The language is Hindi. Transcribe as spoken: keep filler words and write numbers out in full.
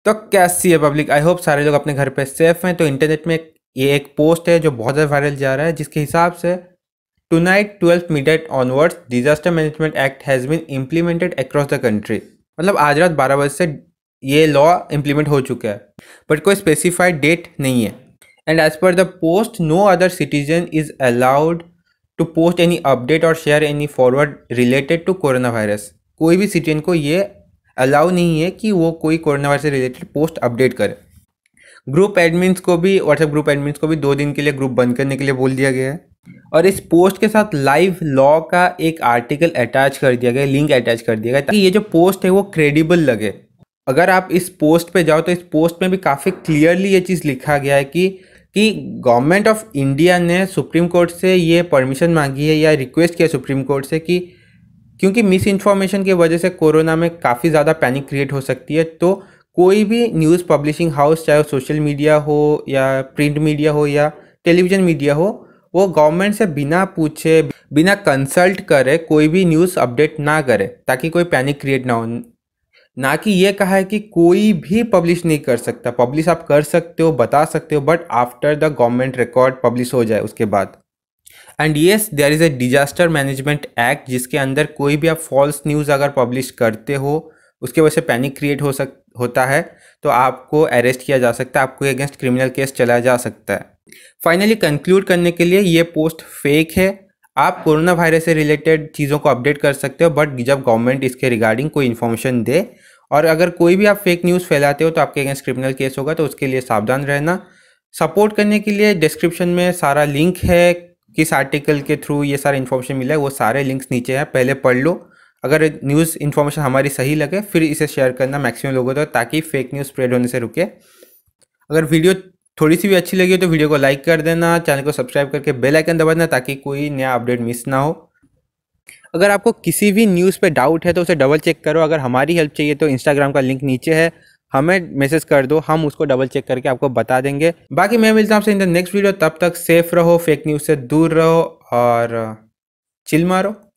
तो कैसी है पब्लिक, आई होप सारे लोग अपने घर पे सेफ हैं। तो इंटरनेट में ये एक पोस्ट है जो बहुत ज़्यादा वायरल जा रहा है, जिसके हिसाब से tonight twelfth midnight onwards disaster management act has been implemented across the country. मतलब आज रात बारह बजे से ये लॉ इम्प्लीमेंट हो चुका है, बट कोई स्पेसिफाइड डेट नहीं है। And as per the post, no other citizen is allowed to post any update or share any forward related to corona virus. कोई भी सिटीजन को ये अलाउ नहीं है कि वो कोई कोरोना वायरस से रिलेटेड पोस्ट अपडेट करे। ग्रुप एडमिन्स को भी, व्हाट्सएप ग्रुप एडमिन्स को भी दो दिन के लिए ग्रुप बंद करने के लिए बोल दिया गया है। और इस पोस्ट के साथ लाइव लॉ का एक आर्टिकल अटैच कर दिया गया, लिंक अटैच कर दिया गया, ताकि ये जो पोस्ट है वो क्रेडिबल लगे। अगर आप इस पोस्ट पे जाओ तो इस पोस्ट में भी काफ़ी क्लियरली ये चीज़ लिखा गया है कि कि गवर्नमेंट ऑफ इंडिया ने सुप्रीम कोर्ट से ये परमिशन मांगी है या रिक्वेस्ट किया सुप्रीम कोर्ट से कि क्योंकि मिस इन्फॉर्मेशन की वजह से कोरोना में काफ़ी ज़्यादा पैनिक क्रिएट हो सकती है, तो कोई भी न्यूज़ पब्लिशिंग हाउस, चाहे वो सोशल मीडिया हो या प्रिंट मीडिया हो या टेलीविज़न मीडिया हो, वो गवर्नमेंट से बिना पूछे, बिना कंसल्ट करे कोई भी न्यूज़ अपडेट ना करे, ताकि कोई पैनिक क्रिएट ना हो। ना कि ये कहा है कि कोई भी पब्लिश नहीं कर सकता। पब्लिश आप कर सकते हो, बता सकते हो, but after the government record publish हो जाए उसके बाद। And yes, there is a disaster management act, जिसके अंदर कोई भी आप फॉल्स न्यूज़ अगर पब्लिश करते हो, उसके वजह से पैनिक क्रिएट हो सक होता है, तो आपको अरेस्ट किया जा सकता है, आपको अगेंस्ट क्रिमिनल केस चलाया जा सकता है। फाइनली कंक्लूड करने के लिए, ये पोस्ट फेक है। आप कोरोना वायरस से रिलेटेड चीज़ों को अपडेट कर सकते हो, बट जब गवर्नमेंट इसके रिगार्डिंग कोई इन्फॉर्मेशन दे, और अगर कोई भी आप फेक न्यूज़ फैलाते हो तो आपके अगेंस्ट क्रिमिनल केस होगा, तो उसके लिए सावधान रहना। सपोर्ट करने के लिए डिस्क्रिप्शन में सारा लिंक है, किस आर्टिकल के थ्रू ये सारा इन्फॉर्मेशन मिला है, वो सारे लिंक्स नीचे हैं, पहले पढ़ लो। अगर न्यूज़ इन्फॉर्मेशन हमारी सही लगे फिर इसे शेयर करना मैक्सिमम लोगों तक, ताकि फेक न्यूज़ स्प्रेड होने से रुके। अगर वीडियो थोड़ी सी भी अच्छी लगी हो तो वीडियो को लाइक कर देना, चैनल को सब्सक्राइब करके बेल आइकन दबा देना, ताकि कोई नया अपडेट मिस ना हो। अगर आपको किसी भी न्यूज़ पे डाउट है तो उसे डबल चेक करो। अगर हमारी हेल्प चाहिए तो इंस्टाग्राम का लिंक नीचे है, हमें मैसेज कर दो, हम उसको डबल चेक करके आपको बता देंगे। बाकी मैं मिलता हूँ आपसे इन द नेक्स्ट वीडियो, तब तक सेफ रहो, फेक न्यूज़ से दूर रहो और चिल मारो।